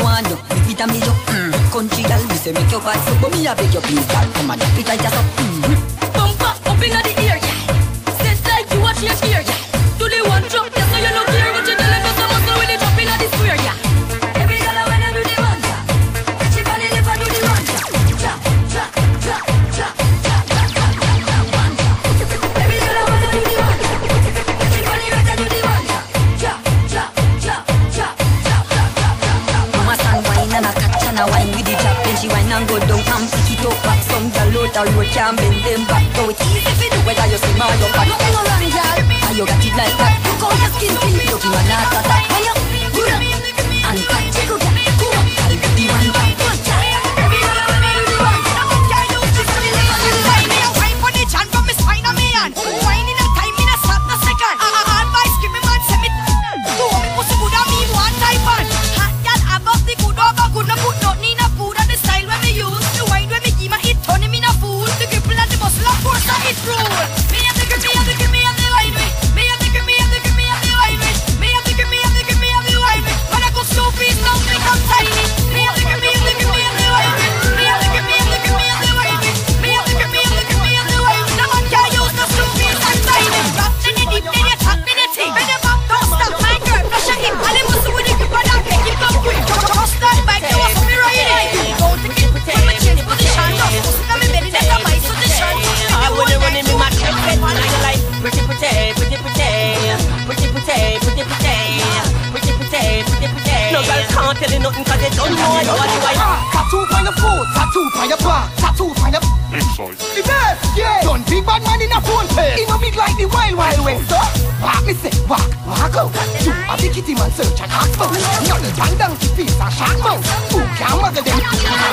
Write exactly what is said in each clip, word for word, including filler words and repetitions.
want you. If it a me you, mm. Country girl, me say make your bad so, but me a beg you please, girl. Come on, it I just up. Mm. Bumper up inna the ear, yeah. Set like you watch your ear, yeah. Do the one drop, yeah, so you no care what you tell them. Just a muscle when they drop inna the square, yeah. Every girl I wanna do the one, yeah. She body live and do the one, yeah. Ja, ja, ja, ja, ja, ja, ja, ja, one, yeah. Every girl I wanna do the one, yeah. She body right and do the one, yeah. Ja, ja, ja, ja, ja, ja, ja, ja. Mama stand wine and a catch and a wine with the drop. Then she wine and go down and pick it up back. Some girl out the road can't bend them back. So it's easy for you whether you see my your back. Nothing wrong, girl. And you got it like that. Look how your skin clean. You give a not a that. When you good up and catch it good up. Good up. I'll do the one back. Good job. Every girl I wanna do the one, yeah. Can't you just do the one, do the one, yeah. Wine for the chan from me spine on me hand. Wine in a time in a stop no second. Advice give me man say me. Do me pussy good on me one type on. Hot girl above the good over good. No put nothing in a food and the style when me use. The wine when me give my it turn him in a fool. The cripple and the muscle of course I it rule. Me have the grip, me have the grip, me have the wine way. Me have the grip, me have the grip, me have the wine way. Me have the grip, me have the grip, me have the wine way. When I go stupid, don't think I'm tiny. Me have the grip, me have the grip, me have the wine way. Me have the grip, me have the grip, me have the wine way. Me have the grip, me have the grip, me have the wine way. No man can use no stupid and tiny. Drop in the deep, then you tap in the tea. When you back, don't stop, my girl, flush your hip. And the muscle with the grip and that make him come quick. Just that bike, you want me right in. Go to get with me change position. Just pussy on me belly, that's a my suggestion. I wanna run in my trip, and I like pretty, pretty, pretty, pretty, pretty, pretty, pretty, pretty, pretty, pretty, pretty, pretty. No girl can't tell you nothing 'cause they don't know you are the wife. Tattoo on your foot, tattoo on your back, tattoo on your Big size. the best, yeah. Done big bad man in a phone pay. He know me like the wild wild west, so walk me say walk, walk out. You a big kitty man search and ask for. Not the bang down to face and shark mouth. Who can mother them?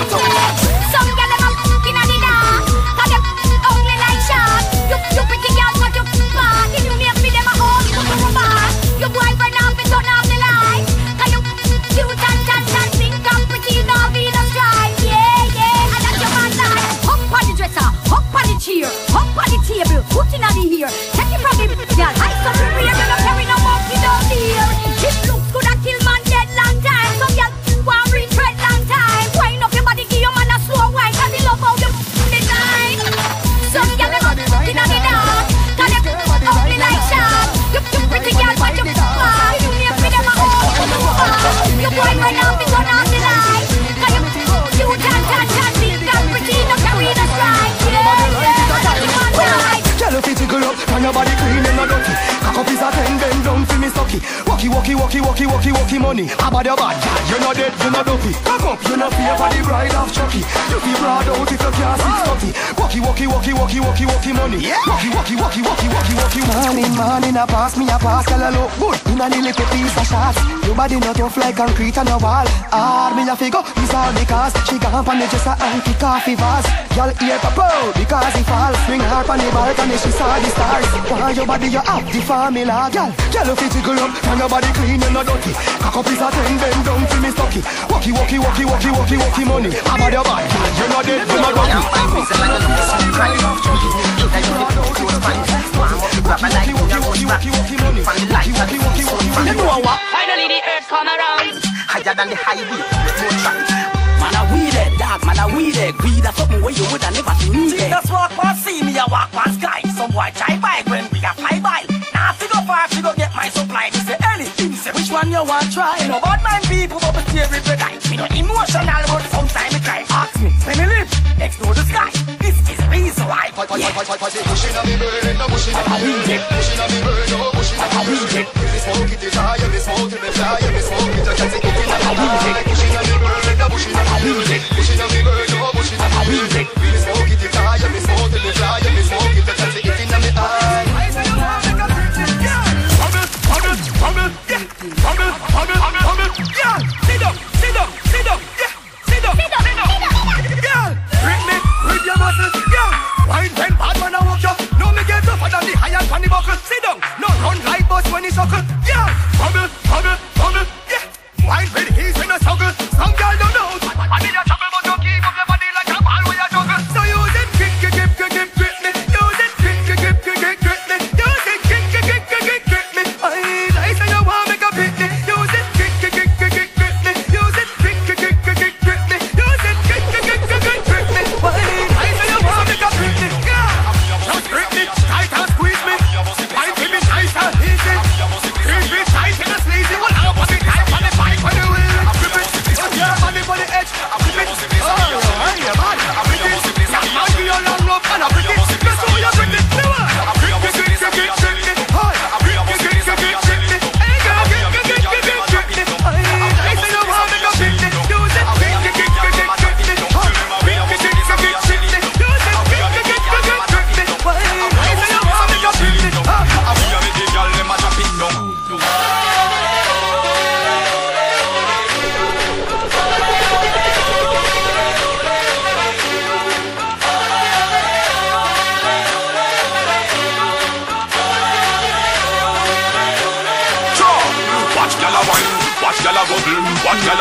Some gyal dem a inna the dark, 'cause dem ugly like shark. You you pretty gyal but you bad. If you make me dem a hug, you put a bar. Your boyfriend have to turn off the light, 'cause you cute and tan and pink and pretty enough in a stripe. Yeah yeah, and that's your man like. Up on the dresser, up on the chair, up on the table, put inna the ear. Take it from the gyal, I so real, you don't carry no monkey down here. It looks good a kill man dead long time. Some gyal want retread long time. Wind up your body, give your man a slow wine, 'cause he love how you design. Some gyal dem up inna the dark, 'cause dem ugly like shark. You you pretty gyal but you bad. You make me dem a hug, you put a bar. Your boyfriend have to turn off the light, 'cause you cute and tan and pink and pretty, no carry the stripe. Yeah yeah, that's your man like. Girl, if you tickle up, and your body clean and not dirty. Cock up is a ten, bend down for me sucky. Walkie, walkie, walkie, walkie, walkie, walkie money. How about your bad? You're not dead, you're not dopey. Cock up, you're not fear for the bride of Chucky. You feel broad out if you can't see stuffy. Walkie, walkie, walkie, walkie, walkie, walkie money. Walkie, walkie, walkie, walkie, walkie, walkie. Morning, morning, I pass me, I pass, girl, I look good. In a little piece of shots. Your body not tough like concrete on your wall. Hard me a figure, it's all because she gone on the dresser and kick off the vase. Girl, ear pop because he falls. Swing her on the balcony, she saw the stars. While your body, you have the formula. Girl, girl, if you tickle up, and your body clean and not dirty. Cock up is a ten, bend down to me stocky. Walkie, walkie, walkie, walkie, walkie, walkie money. How about your bad? You're not dead, you're not dirty. Finally the earth come around. Higher than the highway, no track. Man a weeded, dog, man a weeded. Weed a something where you woulda never seen me. Jesus walk past, see me a walk past sky. Some boy try bike when we a fly by. Now fi go far, fi go get my supply. Me say Ellie, him say which one you want try? You know bad mind people, but me stay with the guy. Me no emotional, but sometimes me cry. Ask me, let me live next to the sky. This is the reason why. Yeah. Pushing on me bird, no pushing on me bird. Pushing on me bird, no pushing on me bird. If me smoke it, it high. If me smoke it, it fly. If me smoke it, I can't take it in my eye. Pushing on me bird, no pushing on me bird. Pushing on me bird, no pushing on me bird. If me smoke it, it high. If me smoke it, it fly. If me smoke it, I can't take it in my eye. Bubble, bubble, yeah. Bubble, bubble, bubble, yeah. Sit up, sit up, sit up, yeah. Sit up, sit up, sit up, yeah. Bring me with your muscles, yeah. Wine when bad man a walk you. No me get tougher than the iron pan the buckle. Sit down, no run like bus when he suckle, yeah. Bubble, bubble.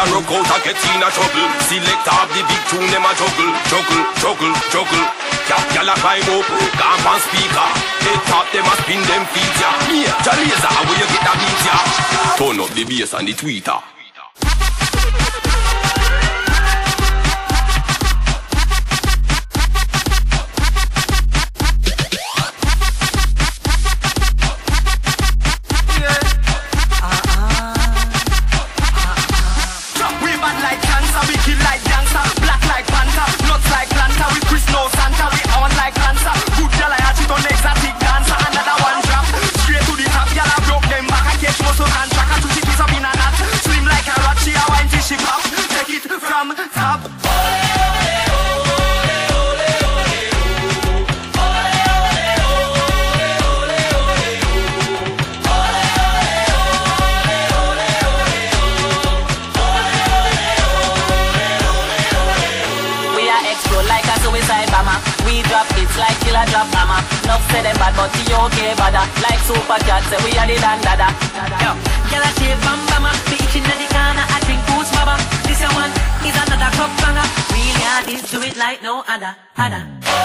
rock out and get in a trouble. Select up the big tune, them a juggle, juggle, juggle, juggle. Cap gyal a climb up, camp and speaker. Head top, them a spin them feet, ya. Yeah, Jalazer, where you get that beat, ya. Turn up the bass and the tweeter. Like super cat, say we are the dandada. Yo, girl a shave from bama, be itching in the corner. I drink booze baba. This a one is another cup banger. Really hard, this do it like no other, other.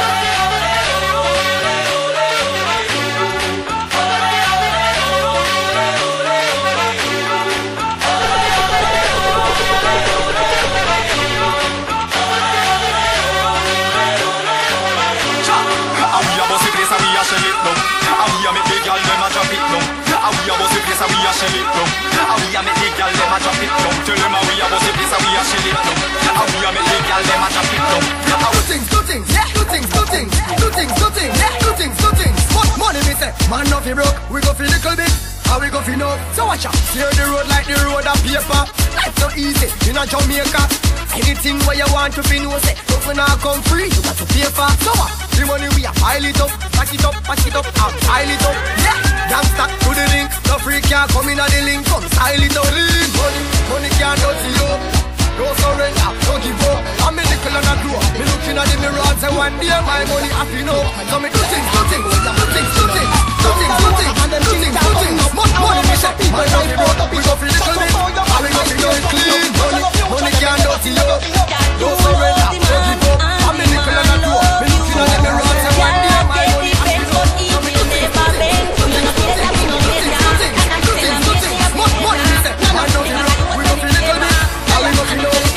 Shell it down. And we a make the girl dem a drop it down. Tell them how we a bust the place and we a shell it down. And we a make the girl dem a drop it down. Do things, do things, do things, do things, do things, do things, do things, do things. What money me say? Man no fi broke, we go fi little bit, and we go fi no. So watch out, steer the road like the road of paper. Life so easy, in a Jamaica. Anything where you want to fi know say, nothing not come free, you got to pay for. So what? The money we a pile it up, pack it up, pack it up, and pile it up. Yeah, gangsta to the link, no free can't come in a the link, come style it out. Lean money, money can't touch you. Don't surrender, don't give up. I'm a nickel and a glow. Me looking at the mirror and say one day my money happy no. So me do things, do things, do things, do things, do things, do things, do things, do things. Much money me say people right broke up, we go for little bit, and we go for do it clean. Money, money can't touch you. Don't surrender, don't give up. I'm a nickel and a glow. Me looking at the mirror and say one day my money happy no. So me do things, do things, do things, do things, do things. Much money me say man no give up, we go for little bit, and we go for do it.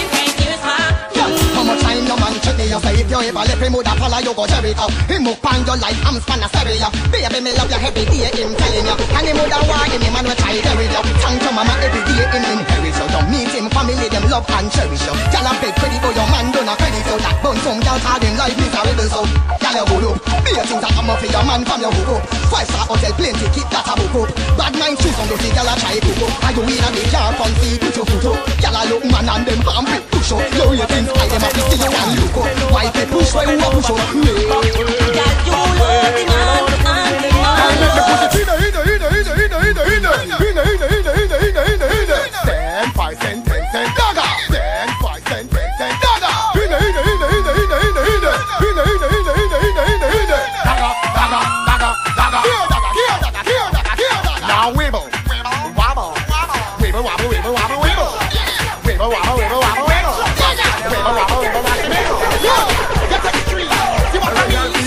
How much time no man check me? You say if you ever let him move that follow you go Jericho. Him up on your life, I'm span a stereo. Baby me love you every day, him telling you. And him would a war in him and we try to with you. Thank your mama every day, him inherit you. Don't meet him, family them love and cherish you. Y'all a big credit for your man, don't a credit you. That bun some y'all call him life miserable so. Y'all a hold up, be a things that come up for your man from your hook up. Five star hotel, plane ticket, that's a book up. Bad mind shoes on the feet, y'all a try to hook up. And you in a big car, front seat, put your foot up. Y'all a look man and them palm big push up. You your things, I them a to see you and look up. Why they push, why you a push up? Girl, you love the man and the man. Ten, five, ten, ten, ten, dagger. Ten, five, ten, ten, ten, dagger. Dagger, dagger, dagger, dagger, dagger. Now wibble, wobble, wibble, wobble, wibble, wobble, wibble, wibble, wobble, wibble, wobble, wibble, wibble, wobble, wibble, wibble. Get to the tree. See what I mean?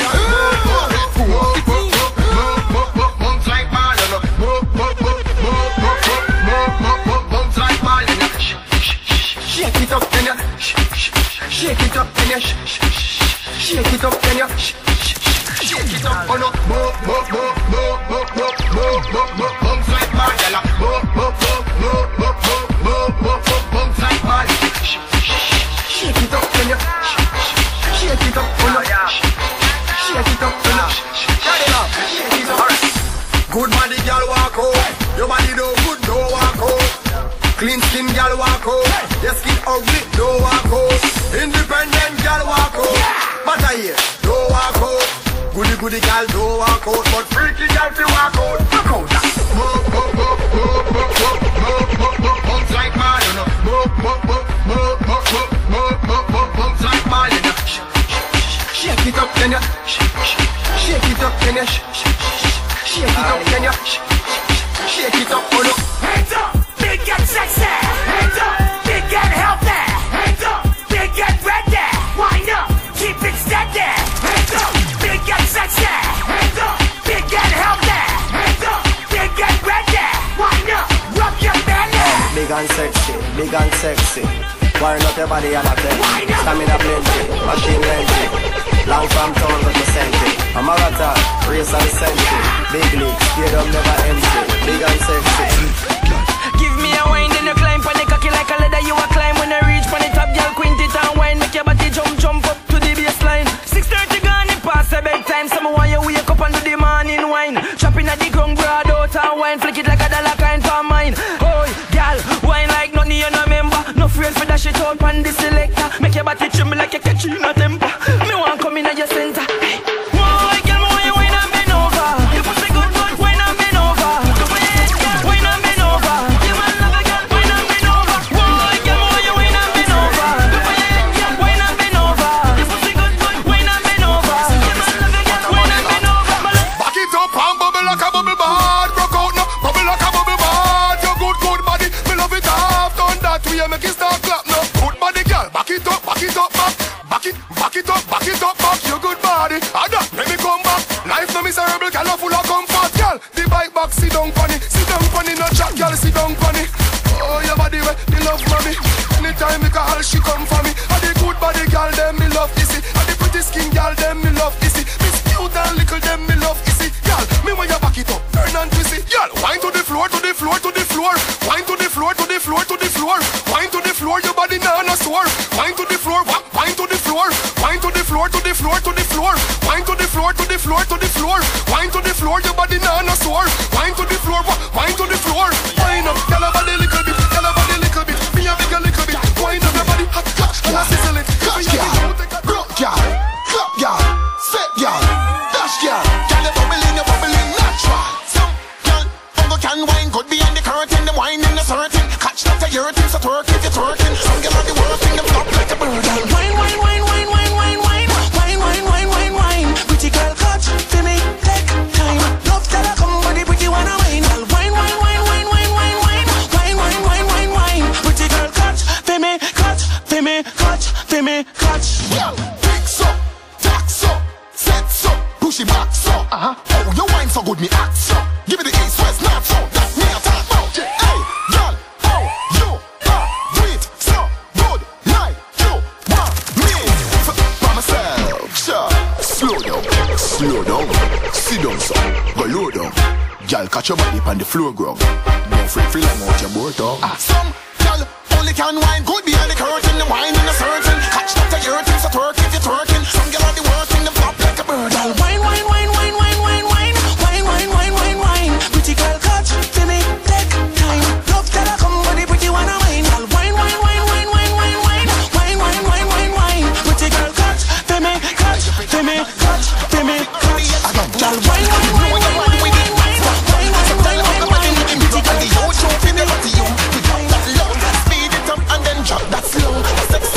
Shake it up, then you shake it up, then you shake it up, then you shake it up, oh no, mo mo mo mo mo mo mo mo mo bounce like Mandela, mo mo mo mo mo mo mo mo bounce like Mandela. Shake it up, then you shake it up, oh no, shake it up, oh no, shake it up, shake it up. Alright, good body girl walk out, your body do good, no walk out. Clean skin girl walk out, your skin ugly, no walk out. Independent girl walk out, but I hear no walk out. Goody goody girl no walk out, but freaky girl fi walk out. Walk out that. Mo mo mo mo mo mo mo mo mo bounce like man, you know. Mo mo mo mo mo mo mo mo mo bounce like man, you know. Shake it up, then you shake it up, then you shake it up, then you shake it up, oh no. Hands up, big get sexy. Hands up, big get sexy. Wiring up your body and a thing. Stamina plenty, machine plenty. Long from town but me sent it. A marathon, race and senti. Big league, stadium never empty. Big and sexy. Give me a wine, then you climb on the cocky like a leather. You a climb when you reach on the top, girl. Quint it and wine, make your body jump, jump up to the baseline. Six thirty gone, it past the bedtime. Someone want you wake up and do the morning wine. Chopping at the ground, broad out and wine. Flick it like a dollar kind for mine. Oh, girl, wine like none you no member. No friends for that shit out on the selector. Make your body tremble like a catchy in a temper. Me want come in at your center. Why, girl, why you wine and bend over? You pussy good, good, wine and bend over. Wine and bend over. You man love a girl, wine and bend over. Why, girl, why you wine and bend over? Wine and bend over. You pussy good, good, wine and bend over. You man love a girl, wine and bend over. Back it up and bubble like a bubble bath. Broke out now, bubble like a bubble bath. Your good, good body, me love it half. Done that way, make it start clap now. Good body, girl, back it up, back it up, back. Back it, back it up, back it up, back. Your good body, and that, let me come back. Life no miserable, girl, full of comfort, girl. The bike back, sit down, funny, sit down, funny, no chat, girl, sit down, funny. Oh, your body, way, me love mommy. Anytime me call, she come for me. And the good body, girl, them me love easy. And the pretty skin, girl, them me love easy. Miss cute and little, them me love easy. Girl, me when you back it up, turn and twist it. Girl, wine to the floor, to the floor, to the floor. Wine to the floor, to the floor, to the floor. Wine to the floor, your body nah no sore. Wine to the floor, wa- wine to the floor. Wine to the floor, to the floor, to the floor. Wine to the floor, to the floor, to the floor. Wine to the floor, your body nah no sore. Wine to the floor, wa- wine to the floor. Wine up, girl, your body little bit, girl, your body little bit. Me a big a little bit. Wine up your body, hot, hot, and I sizzle it. Clutch, girl, broke, girl, clap, girl, set, girl, dash, girl. Girl, you bubbling, you bubbling, natural. Some girl, bongo can wine, good behind the curtain, them wine in the certain. Catch that to your thing, so twerk if you're twerking. Some girl on the working, them flop like a bird. Wine, wine, wine, wine, wine, wine, wine. Wine, wine, wine, wine, wine. Pretty girl, catch, feel me, take time. Love till I come, but the pretty wanna wine. Wine, wine, wine, wine, wine, wine, wine. Wine, wine, wine, wine, wine. Pretty girl, catch, feel me, catch, feel me, catch, feel me, catch. Yo, fix up, tax up, set up, push it back so. Uh-huh. Oh, your wine so good, me act so. Give me the east, west, north, south. That's me I talk about. Hey, girl, oh, you are do it so good, like you want me. So, by myself, sure. Slow down, slow down, sit down, so go low down. Girl, catch your body on the floor ground. Don't free, feel like out your boat, oh. Ah, some girl only can wine good behind the curtain. The wine in a certain. Catch that to your thing, so twerk if you're twerking. Some girl on the working, them flop like a bird. Girl, wine, wine, wine, wine, wine, wine, wine. Wine, wine, wine, wine, wine. Pretty girl, catch, feel me, take time. Love till I come, but the pretty wanna wine. Girl, wine, wine, wine, wine, wine, wine, wine. Wine, wine, wine, wine, wine. Pretty girl, catch, feel me, catch, feel me, catch, feel me, catch. Girl, wine, wine, wine, wine, wine, wine, wine. Wine, wine, wine, wine, wine. Pretty girl, catch, feel me, catch. Drop that slow.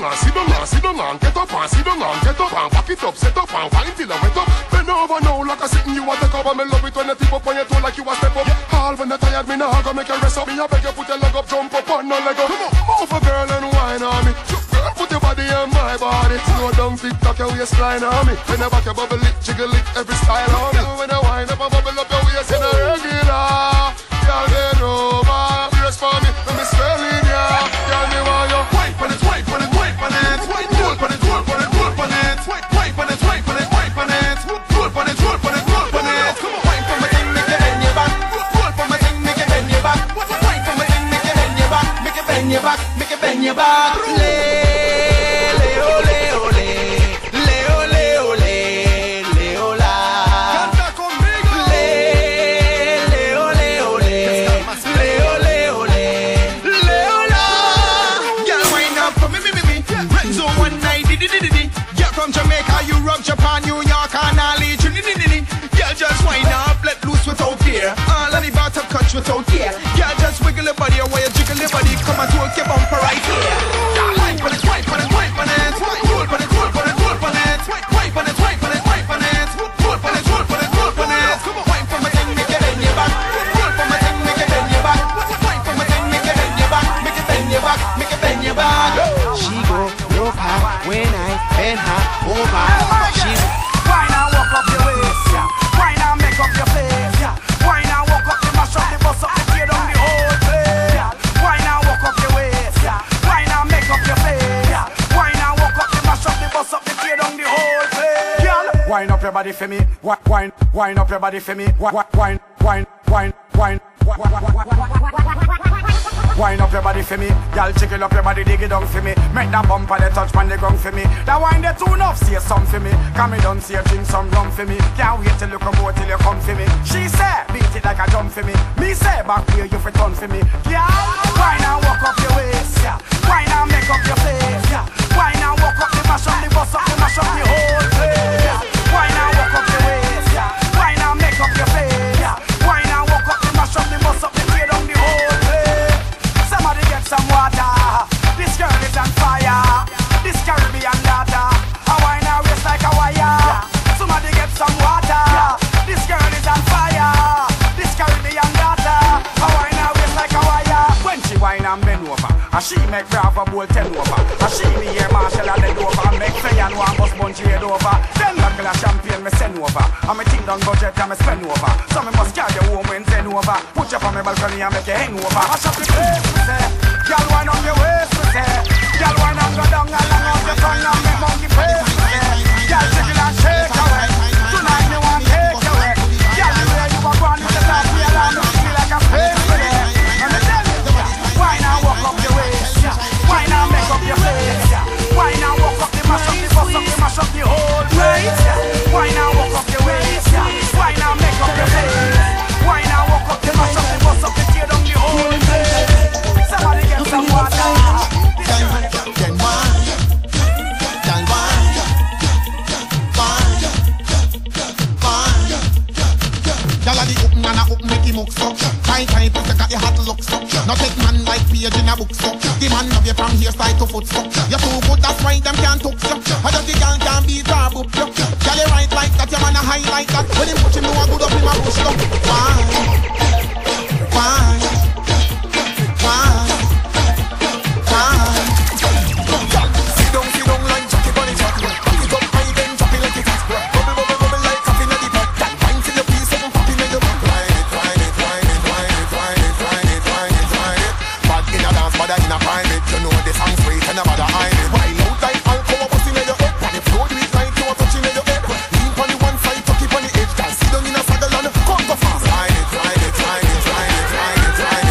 on, sit down on, sit down on, get up and sit down on, get up and back it up, set up and wine till I wet up. Bend over now like a sitting you a take up and me love it when you tip up on your toe like you a step up. All when you tired me nah go make you rest up. Me a beg you put your leg up, jump up on no leg up. Move a girl and wine on me. Girl put your body on my body. Slow down, tick tock your waistline on me. When you back your bubble it, jiggle it, every style on me. When you wine up and bubble up your waist in a regular. Girl get over, brace for me, let me swell in ya. Girl me want you wipe on it, wipe on it, wipe on it, wipe roll on it, roll on it, roll on it, wipe wipe on it, wipe on it, wipe on it, roll on it, roll on it, roll on it. Wipe for my thing, make it bend your back. Roll for my thing, make it bend your back. Wipe for my thing, make it bend your back, make it bend your back, make it bend your back. Le le ole ole, le ole ole, le ola. Canta conmigo. Le le ole ole, le ole ole, le ola. Girl, wind up for me, me, me, me. Red zone one night, di di di di di. Girl from Jamaica, Europe, Japan, New York, and all each. Girl, just wind up, let loose without fear. All of the bottom country without fear. Girl, just wiggle your body away, jiggle your body, come and talk your bumper right here. Girl, wipe on it, wipe on it, wipe on it, roll on it, roll on it, roll on it, wipe on it, wipe on it, wipe on it, roll on it, roll on it, roll on it. Wipe for my thing, make it bend your back. Roll for my thing, make it bend your back. Wipe for my thing, make it bend your back, make it bend your back, make it bend your back. She go look high when I bend her over. She why now walk up your waist, yeah. Why now make up your face, yeah. Why now walk up the mash up the bus up the tear down the whole place, yeah. Why now walk up your waist, yeah. Why now make up your face, yeah. Why now walk up the mash up the bus up the tear down the whole place, yeah. Wind up your body for me, wine, wind up your body for me, wine, wine, wine, wine, wine. Wind up your body for me, y'all jiggle up your body, dig it down for me. Make that bumper the touch pan the ground for me. That wine the tune up, say some for me. Come me down, say drink some rum for me. Can't wait till you come out till you come for me. She say, beat it like a drum for me. Me say, back here you for turn for me. Yeah, why now walk up your waist, yeah. Why now make up your face, yeah. Why now walk up the mash up the bus up the mash up the whole place, yeah. Why now walk up your waist, yeah. Why now make up your face, yeah. Why now walk up the mash up the bus up the tear down the whole place. Somebody get some water. This girl is on fire. This Caribbean daughter. I wine her waist like a wire. Somebody get some water. This girl is on fire. This Caribbean daughter. I wine her waist like a wire. When she wine and bend over, and she make Bravo bowl ten over, and she me hear Marshall and then over, and make Faye and one bus bunch head over. Then bottle of champagne me send over, and me think down budget and me spend over. So me must carry you home when send over. Put you on my balcony and make you hang over. I shop the place me say, girl wine on your waist me say, girl wine and go down along out your tongue and make monkey face me say, girl jiggle and shake away. Tonight me want take you away. Girl the way you are born with the top wheel and you feel like a space me there. And me tell you, why now walk up your waist, yeah. Why now make up your face, yeah. Why now walk up the mash up the bus up the mash up the whole place, yeah. Why now walk up your waist, yeah. Why now make up your face. Why now walk up the mash up the bus up the tear down the whole place. Somebody get some water. Then wine, then wine, wine, wine. Y'all are the open and a open make him mux up. Tight tight pussy got your hot looks up. Not take man like page in a book up. The man love you from here side to foot up. You're too good, that's why them can't talk you. I just the girl can't beat her book you. Girl you right like that, you man a high like that. When him push him, know a good up him a push up. Wine, wine, wine. Try it, try it, try it, try it, try it.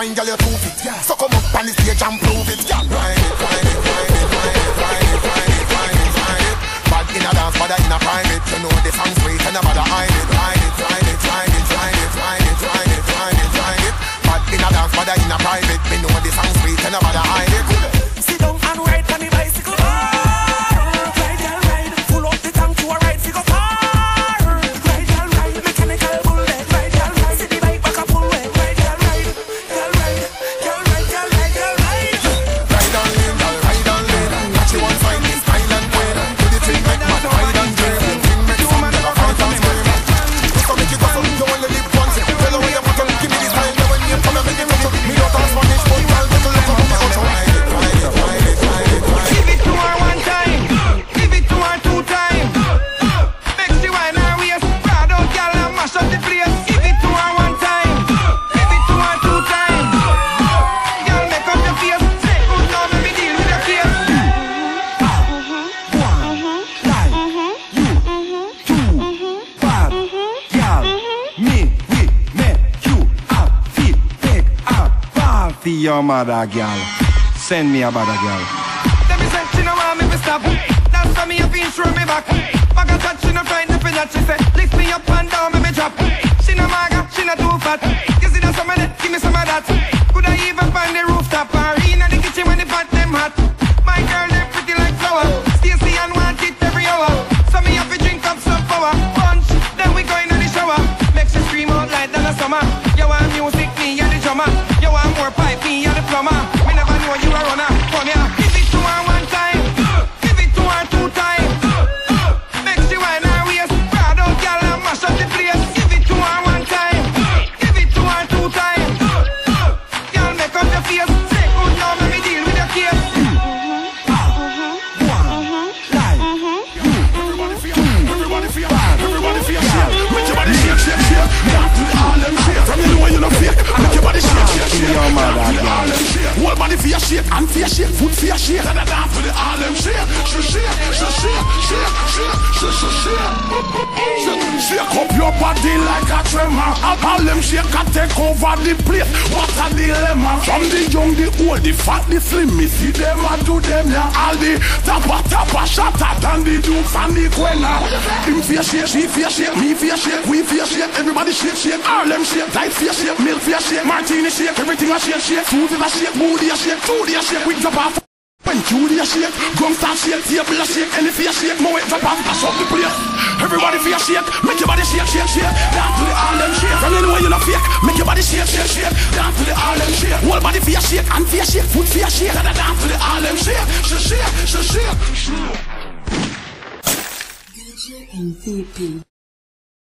wine, girl, you prove it. So come up on the stage and prove it. Ride it, ride it, ride it, ride it, ride it, ride it, ride it, ride it. Bad in a dance, bad in a private. You know the song's sweet and a bad hide it. Ride it, ride it, ride it, ride it, ride it, ride it, ride it, ride it. Bad in a dance, bad in a private. Me know the song's sweet and a bad hide it. Sit down and ride on the bicycle. Ride, girl, ride. Full up the tank to a ride, figure far. Ride, girl, ride. Mechanical bullet. Ride, girl, ride. See the bike back up full way. Ride, girl, ride. Girl, ride. Girl, ride, girl, ride, girl, ride. Ride on lane, girl, ride on lane. What you want, find this style and queen. Do the thing, make man ride and dream. Thing make some never fight and scream. So make it awesome, you only live once. Tell her where you want to give me this style. Now when you come and make it touch. Me don't talk Spanish, but girl, make a look up on me culture. Ride it, ride it, ride it, ride it, ride it. Give it to her one time. Give it to her two times. Make she wine her waist. Proud out, girl, and mash up the place. Give it to her one time. Give it to her two times. Girl, make up your face. Say good now, let me deal with your case. For your mother, girl. Send me a mother, girl. Let me say, she no want me to stop. That's why me a feel through me back. Maga touch, she no find the finish. She say, lift me up and down, me me drop. She no maga, she no too fat. You see that some of that, give me some of that. Could I even find the rooftop or in the kitchen when the pot them hot? My girl, they pretty like flower. Stacy and want it every hour. So me have to drink up some power. Punch, then we go in the shower. Make she scream out like that a summer. You want music, me and the drummer. You want more pipe, me and the plumber. Me never know you a runner. Come here, give it to her one time. Give it to her two times. Make she wine her waist. Proud out, girl, and mash up the place. Give it to her one time. Give it to her two times. Girl, make up your face. Say good now, let me deal with your case. Everybody feel, everybody feel, everybody feel shake. Make your body shake, shake, shake. Down to the Harlem shake. From you know when you love fake. Make your body shake, shake, shake. Down to the Harlem shake. Whole body feel shake, and feel shake, foot feel shake. Down to the Harlem shake. Shake, shake, shake, shake, shake, shake, shake, shake. Shake up your body like a tremor. Harlem shake can take over the place. What a dilemma. From the young, the old, the fat, the slim. Me see them and do them, yeah. All the tappa, tappa, shatter, and the dukes and the quenna. Him feel shake, she feel shake, me feel shake, we feel shake. Everybody shake, shake. Harlem shake, light feel shake, milk feel shake, martini shake. Everything a shake, shake. Susie a shake, booty a shake, Judy a shake. We drop off. When Judy a shake, gum start shake, table a shake. Any feel shake, more weight drop off. Pass up the place. Everybody feel shake, make your body shake, shake, shake. Down to the Harlem shake. From anywhere you not fake, make your body shake, shake, shake. Down to the Harlem shake. Whole body feel shake, and feel shake, foot feel shake. Down to the Harlem shake, shake, shake, shake, shake. D J M V P.